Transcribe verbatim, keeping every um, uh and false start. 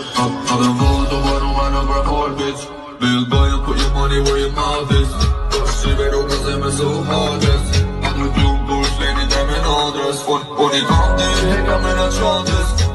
I've been fooled to one woman over a whole bitch. Big boy, you put your money where your mouth is. She better go say me so heartless. I'm the blue bush lady, tell me no dress. Funny, funny, come to you, hey, come in a charges.